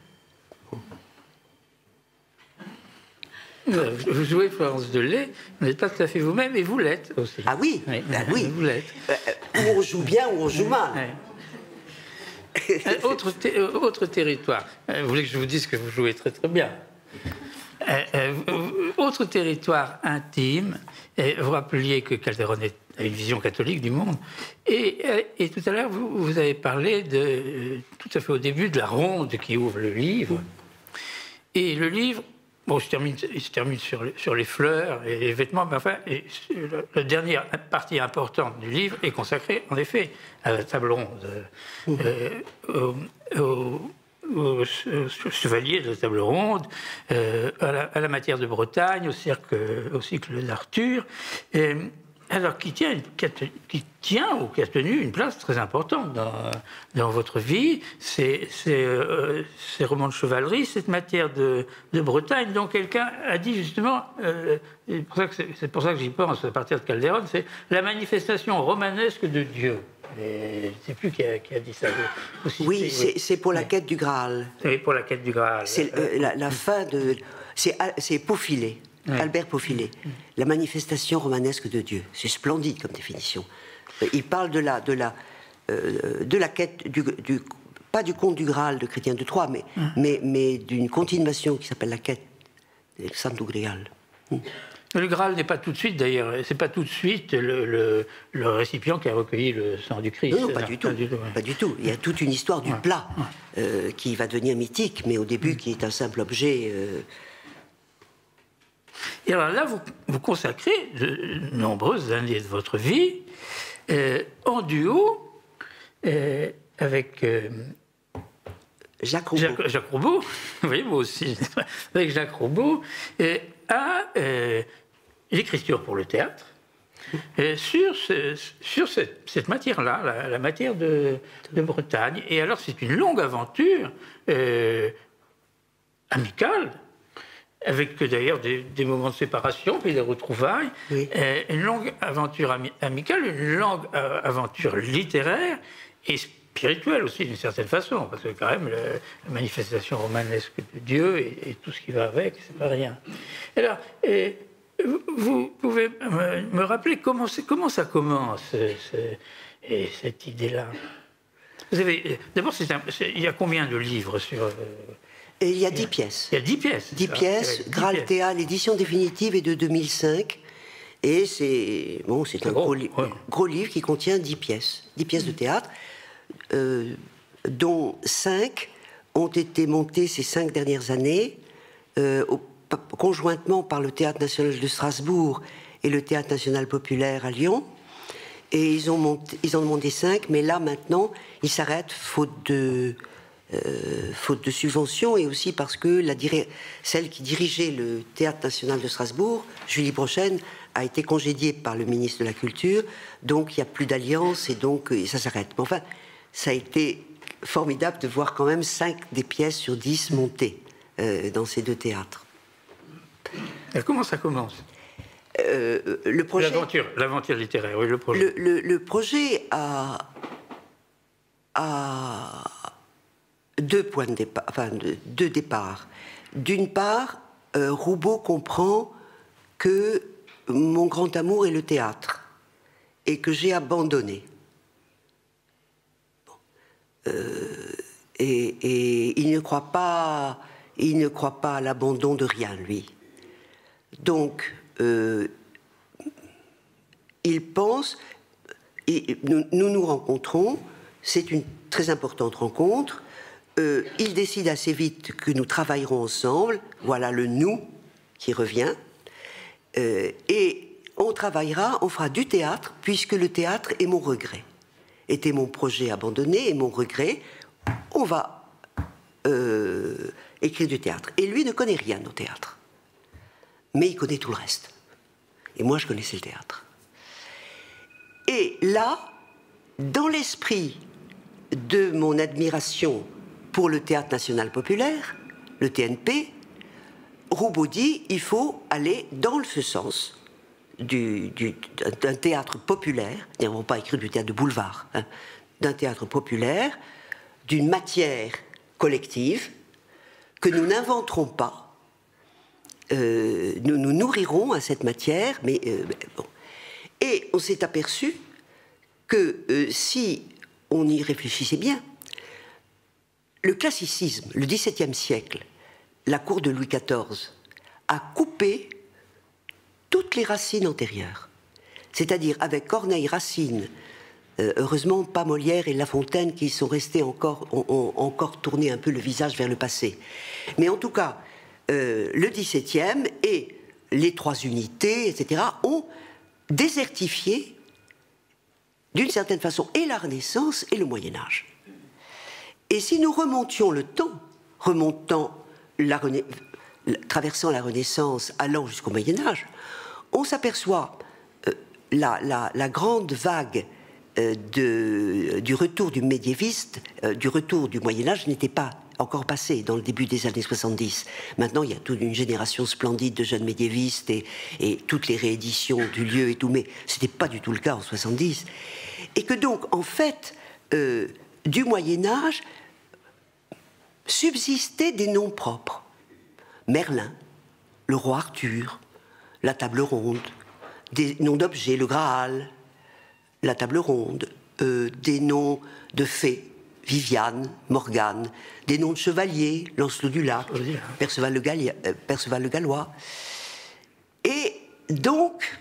Vous jouez Florence Delay, vous n'êtes pas tout à fait vous-même, et vous l'êtes aussi. Ah oui, oui. Bah oui. Vous l'êtes. Euh, ou on joue bien, ou on joue mal. Ouais. autre, ter autre territoire. Vous voulez que je vous dise que vous jouez très très bien. Euh, euh, autre territoire intime, et vous rappeliez que Calderon a une vision catholique du monde, et, et tout à l'heure vous, vous avez parlé de, tout à fait au début, de la ronde qui ouvre le livre, et le livre, bon, il se termine, il se termine sur, les, sur les fleurs et les vêtements, mais enfin, et la, la dernière partie importante du livre est consacrée, en effet, à la table ronde, mmh. euh, au, au Au, au chevalier de la table ronde, euh, à, la, à la matière de Bretagne, au, cercle, au cycle d'Arthur, alors qui tient, qui, a, qui tient ou qui a tenu une place très importante dans, dans votre vie, ces, ces, euh, ces romans de chevalerie, cette matière de, de Bretagne, dont quelqu'un a dit justement, euh, c'est pour ça que j'y pense à partir de Calderon, c'est la manifestation romanesque de Dieu. Je ne sais plus qui a, qui a dit ça. Aussi, oui, c'est pour la quête du Graal. Oui, pour la quête du Graal. C'est euh, la, la fin de... C'est Paufilé, oui. Albert Paufilé. La manifestation romanesque de Dieu. C'est splendide comme définition. Il parle de la, de la, euh, de la quête, du, du, pas du conte du Graal de Chrétien de Troyes, mais, hum. mais, mais d'une continuation qui s'appelle la quête du Santo Grial. Hum. Le Graal n'est pas tout de suite, d'ailleurs, c'est pas tout de suite le, le, le récipient qui a recueilli le sang du Christ. Non, non, pas, non, du, tout, pas, du, tout, ouais. pas du tout. Il y a toute une histoire du ouais. plat euh, qui va devenir mythique, mais au début, mmh. qui est un simple objet. Euh... Et alors là, vous, vous consacrez de nombreuses années de votre vie euh, en duo euh, avec. Euh, Jacques Roubaud. Jacques, Jacques Roubaud, oui, moi aussi, avec Jacques Roubaud, et à euh, l'écriture pour le théâtre, et sur, ce, sur cette, cette matière-là, la, la matière de, de Bretagne. Et alors, c'est une longue aventure euh, amicale, avec d'ailleurs des, des moments de séparation, puis des retrouvailles, oui. euh, une longue aventure ami amicale, une longue euh, aventure littéraire, et spirituelle aussi, d'une certaine façon, parce que quand même, le, la manifestation romanesque de Dieu et, et tout ce qui va avec, c'est pas rien. Alors, et, vous pouvez me, me rappeler comment, comment ça commence, ce, et cette idée-là? Vous avez, d'abord, il y a combien de livres sur... Euh, et il y a dix pièces. Il y a dix pièces. Dix pièces, Graal Théâtre, l'édition définitive est de deux mille cinq, et c'est bon, c'est un gros, gros, li ouais. gros livre qui contient dix pièces, dix pièces de théâtre, Euh, dont cinq ont été montées ces cinq dernières années, euh, au, conjointement par le Théâtre National de Strasbourg et le Théâtre National Populaire à Lyon. Et ils, ont monté, ils en ont monté cinq, mais là, maintenant, ils s'arrêtent faute de, euh, faute de subventions, et aussi parce que la celle qui dirigeait le Théâtre National de Strasbourg, Julie Brochen, a été congédiée par le ministre de la Culture, donc il n'y a plus d'alliance, et donc et ça s'arrête. Mais enfin, ça a été formidable de voir quand même cinq des pièces sur dix montées euh, dans ces deux théâtres. Et comment ça commence? euh, le projet, L'aventure, l'aventure littéraire, oui, le projet. Le, le, le projet a, a deux points de départ, enfin deux départs. D'une part, euh, Roubaud comprend que mon grand amour est le théâtre et que j'ai abandonné. Bon. Euh, et, et il ne croit pas, il ne croit pas à l'abandon de rien, lui. Donc, euh, il pense, et nous, nous nous rencontrons, c'est une très importante rencontre. Euh, il décide assez vite que nous travaillerons ensemble. Voilà le nous qui revient. Euh, et on travaillera, on fera du théâtre, puisque le théâtre est mon regret. Était mon projet abandonné et mon regret. On va euh, écrire du théâtre. Et lui ne connaît rien au théâtre. Mais il connaît tout le reste. Et moi, je connaissais le théâtre. Et là, dans l'esprit de mon admiration pour le Théâtre National Populaire, le T N P, Roubaud dit il faut aller dans ce sens du, du, d'un théâtre populaire, nous n'avons pas écrit du théâtre de boulevard, hein, d'un théâtre populaire, d'une matière collective que nous n'inventerons pas. Euh, nous nous nourrirons à cette matière, mais euh, bon. Et on s'est aperçu que euh, si on y réfléchissait bien, le classicisme, le dix-septième siècle, la cour de Louis quatorze, a coupé toutes les racines antérieures. C'est-à-dire avec Corneille, Racine, euh, heureusement pas Molière et La Fontaine qui sont restés encore, ont, ont encore tourné un peu le visage vers le passé. Mais en tout cas, euh, le dix-septième et les trois unités, et cetera, ont désertifié d'une certaine façon et la Renaissance et le Moyen-Âge. Et si nous remontions le temps, remontant la Renaissance, traversant la Renaissance, allant jusqu'au Moyen-Âge, on s'aperçoit euh, la, la, la grande vague euh, de, du retour du médiéviste, euh, du retour du Moyen-Âge n'était pas encore passée dans le début des années soixante-dix. Maintenant, il y a toute une génération splendide de jeunes médiévistes et, et toutes les rééditions du lieu et tout, mais ce n'était pas du tout le cas en soixante-dix. Et que donc, en fait, euh, du Moyen-Âge subsistaient des noms propres. Merlin, le roi Arthur, la table ronde, des noms d'objets, le Graal, la table ronde, euh, des noms de fées, Viviane, Morgane, des noms de chevaliers, Lancelot du Lac, Perceval le, Gallia, euh, Perceval le Gallois. Et donc,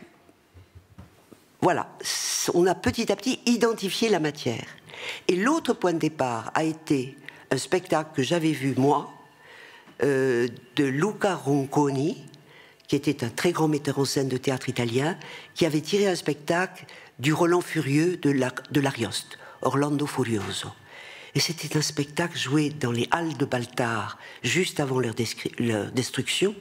voilà, on a petit à petit identifié la matière. Et l'autre point de départ a été un spectacle que j'avais vu, moi, euh, de Luca Ronconi, qui était un très grand metteur en scène de théâtre italien, qui avait tiré un spectacle du Roland Furieux de, la, de l'Arioste, Orlando Furioso. Et c'était un spectacle joué dans les halles de Baltard, juste avant leur, leur destruction.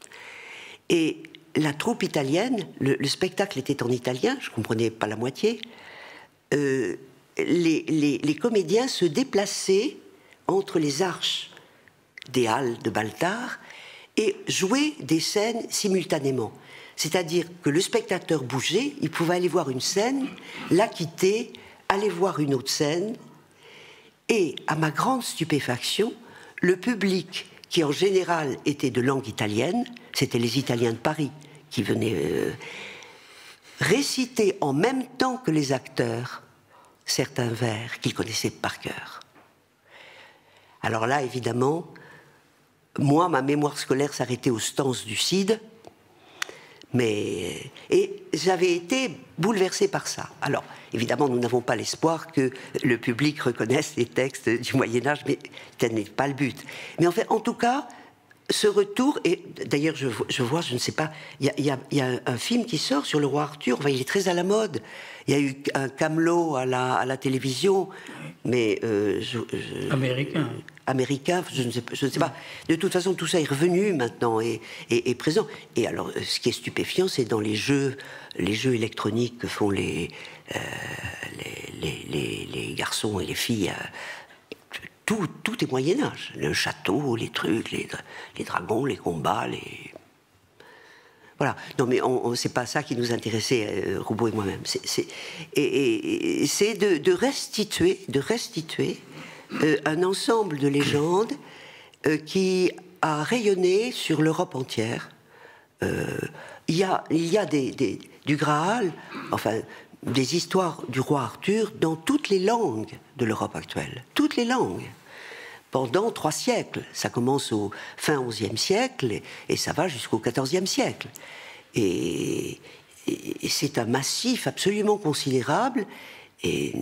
Et la troupe italienne, le, le spectacle était en italien, je ne comprenais pas la moitié, euh, les, les, les comédiens se déplaçaient entre les arches des halles de Baltard et jouaient des scènes simultanément. C'est-à-dire que le spectateur bougeait, il pouvait aller voir une scène, la quitter, aller voir une autre scène, et à ma grande stupéfaction, le public, qui en général était de langue italienne, c'était les Italiens de Paris qui venaient euh, réciter en même temps que les acteurs certains vers qu'ils connaissaient par cœur. Alors là, évidemment, moi, ma mémoire scolaire s'arrêtait aux stances du Cid, mais et j'avais été bouleversée par ça. Alors, évidemment, nous n'avons pas l'espoir que le public reconnaisse les textes du Moyen-Âge, mais tel n'est pas le but. Mais en fait, en tout cas, ce retour, et d'ailleurs, je, je vois, je ne sais pas, il y, y, y a un, un film qui sort sur le roi Arthur, enfin, il est très à la mode. Il y a eu un Camelot à la, à la télévision, mais... Euh, je, je, américain. américain, je ne sais, je ne sais pas. De toute façon, tout ça est revenu maintenant et, et, et présent. Et alors, ce qui est stupéfiant, c'est dans les jeux, les jeux électroniques que font les, euh, les, les, les, les garçons et les filles. Euh, tout, tout est Moyen-Âge. Le château, les trucs, les, les dragons, les combats, les... Voilà. Non, mais on, on, c'est pas ça qui nous intéressait, euh, Roubaud et moi-même. C'est, c'est, et, et, et c'est de, de restituer, de restituer euh, un ensemble de légendes euh, qui a rayonné sur l'Europe entière. Euh, il y a, il y a des, des, du Graal, enfin, des histoires du roi Arthur dans toutes les langues de l'Europe actuelle. Toutes les langues. Pendant trois siècles. Ça commence au fin onzième siècle et, et ça va jusqu'au quatorzième siècle. Et, et, et c'est un massif absolument considérable. Et,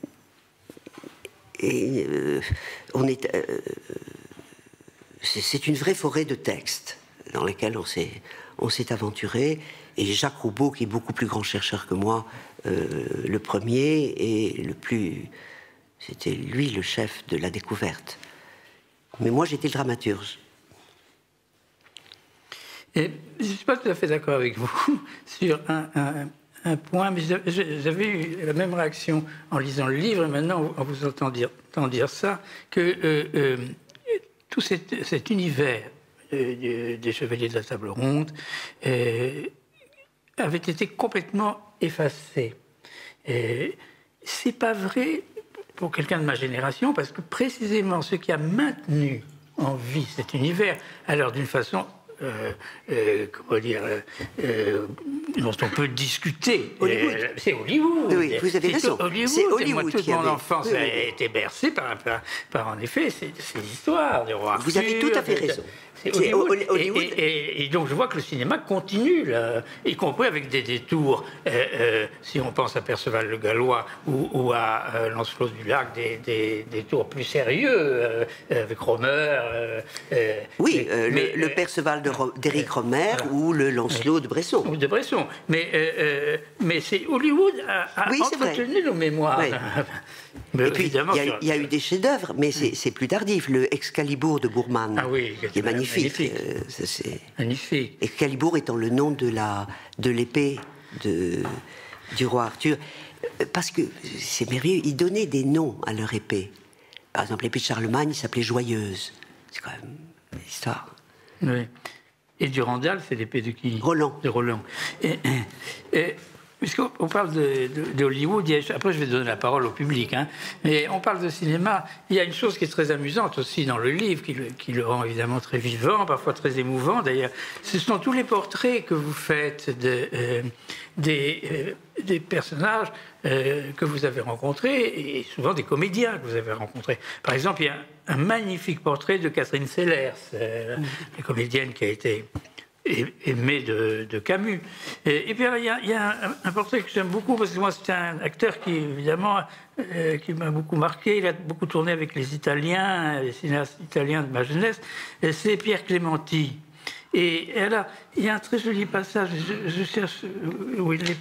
et euh, on est, euh, c'est, c'est une vraie forêt de textes dans lesquels on s'est, on s'est aventuré. Et Jacques Roubaud, qui est beaucoup plus grand chercheur que moi, euh, le premier et le plus... C'était lui le chef de la découverte. Mais moi, j'étais le dramaturge. Et je ne suis pas tout à fait d'accord avec vous sur un, un, un point, mais j'avais eu la même réaction en lisant le livre, et maintenant, en vous entendant dire, entendant dire ça, que euh, euh, tout cet, cet univers euh, des Chevaliers de la Table Ronde euh, avait été complètement effacé. Et c'est pas vrai pour quelqu'un de ma génération, parce que précisément ce qui a maintenu en vie cet univers, alors d'une façon, euh, euh, comment dire, euh, dont on peut discuter, euh, c'est Hollywood. Oui, vous avez raison. Hollywood. C'est Hollywood. Moi, toute qui mon avait... enfance oui, oui. a été bercée par, par, par, en effet, ces, ces histoires du roi Arthur. Vous avez tout à fait raison. C'est Hollywood. Hollywood. Et, et, et donc je vois que le cinéma continue, là, y compris avec des détours. Euh, euh, si on pense à Perceval le Gallois ou, ou à euh, Lancelot du Lac, des, des, des tours plus sérieux, euh, avec Romer. Euh, euh, oui, mais, euh, mais, le, le Perceval de Ro- d'Éric euh, Romer voilà. Ou le Lancelot de Bresson. Ou de Bresson. Mais, euh, mais c'est Hollywood a, a oui, entretenu nos mémoires. Oui. Mais et puis, il y, sur... y a eu des chefs-d'œuvre, mais c'est, c'est plus tardif. Le Excalibur de Bourman, ah oui, qui est magnifique. Magnifique. Euh, ça, c'est... magnifique. Excalibur étant le nom de, la, de l'épée de, du roi Arthur. Parce que c'est merveilleux, ils donnaient des noms à leur épée. Par exemple, l'épée de Charlemagne s'appelait Joyeuse. C'est quand même une histoire. Oui. Et Durandal, c'est l'épée de qui ? Roland. De Roland. Et, et, et puisqu'on parle de, de, de Hollywood, il y a, après je vais donner la parole au public, hein, mais on parle de cinéma, il y a une chose qui est très amusante aussi dans le livre, qui le, qui le rend évidemment très vivant, parfois très émouvant d'ailleurs, ce sont tous les portraits que vous faites de, euh, des, euh, des personnages euh, que vous avez rencontrés, et souvent des comédiens que vous avez rencontrés. Par exemple, il y a un, un magnifique portrait de Catherine Sellers, euh, mmh. la comédienne qui a été... aimé de, de Camus. Et, et puis il y a, y a un, un portrait que j'aime beaucoup, parce que moi c'est un acteur qui évidemment euh, qui m'a beaucoup marqué, il a beaucoup tourné avec les Italiens, les cinéastes italiens de ma jeunesse, et c'est Pierre Clémenti. Et, et là, il y a un très joli passage, je, je cherche où il est.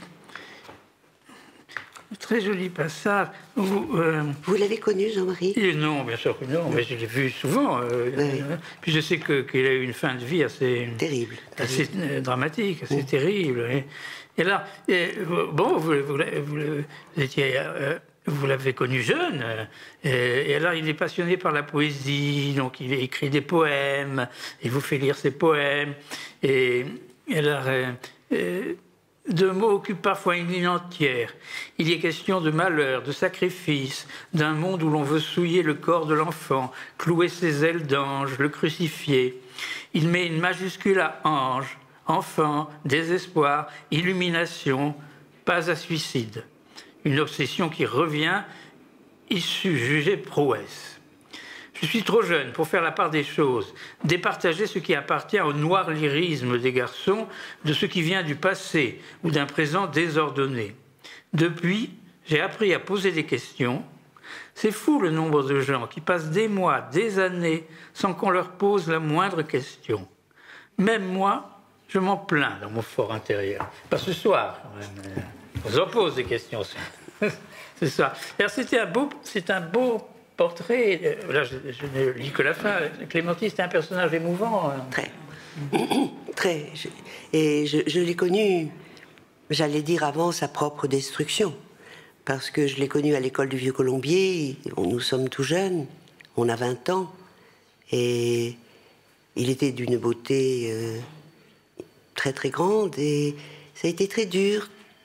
Très joli passage. Où, euh, Vous l'avez connu, Jean-Marie ? Non, bien sûr que non, mais je l'ai vu souvent. Euh, oui. euh, puis je sais que, qu'il a eu une fin de vie assez... Terrible. Assez terrible. dramatique, assez oui. terrible. Et, et là, et, bon, vous, vous, vous, vous, étiez, euh, vous l'avez connu jeune, et, et alors il est passionné par la poésie, donc il écrit des poèmes, il vous fait lire ses poèmes, et, et alors... Euh, euh, deux mots occupent parfois une ligne entière. Il y est question de malheur, de sacrifice, d'un monde où l'on veut souiller le corps de l'enfant, clouer ses ailes d'ange, le crucifier. Il met une majuscule à ange, enfant, désespoir, illumination, pas à suicide. Une obsession qui revient, issue jugée prouesse. Je suis trop jeune pour faire la part des choses, départager ce qui appartient au noir lyrisme des garçons de ce qui vient du passé ou d'un présent désordonné. Depuis, j'ai appris à poser des questions. C'est fou le nombre de gens qui passent des mois, des années, sans qu'on leur pose la moindre question. Même moi, je m'en plains dans mon fort intérieur. Pas ce soir, on en pose des questions. C'est ça. Alors, c'était un beau... C'est un beau portrait, là je, je ne lis que la fin, Clémentine c'est un personnage émouvant. Très. Très. Je, et je, je l'ai connu, j'allais dire avant sa propre destruction, parce que je l'ai connu à l'école du Vieux-Colombier, nous sommes tout jeunes, on a vingt ans, et il était d'une beauté euh, très très grande, et ça a été très dur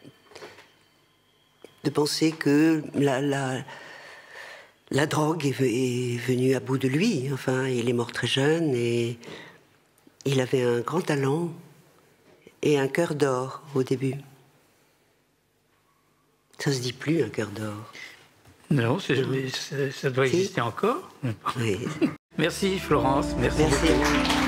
de penser que la, la, la drogue est, est venue à bout de lui. Enfin, il est mort très jeune, et il avait un grand talent et un cœur d'or au début. Ça se dit plus, un cœur d'or. Non, ça doit si. exister encore. Oui. Merci Florence. Merci. Merci.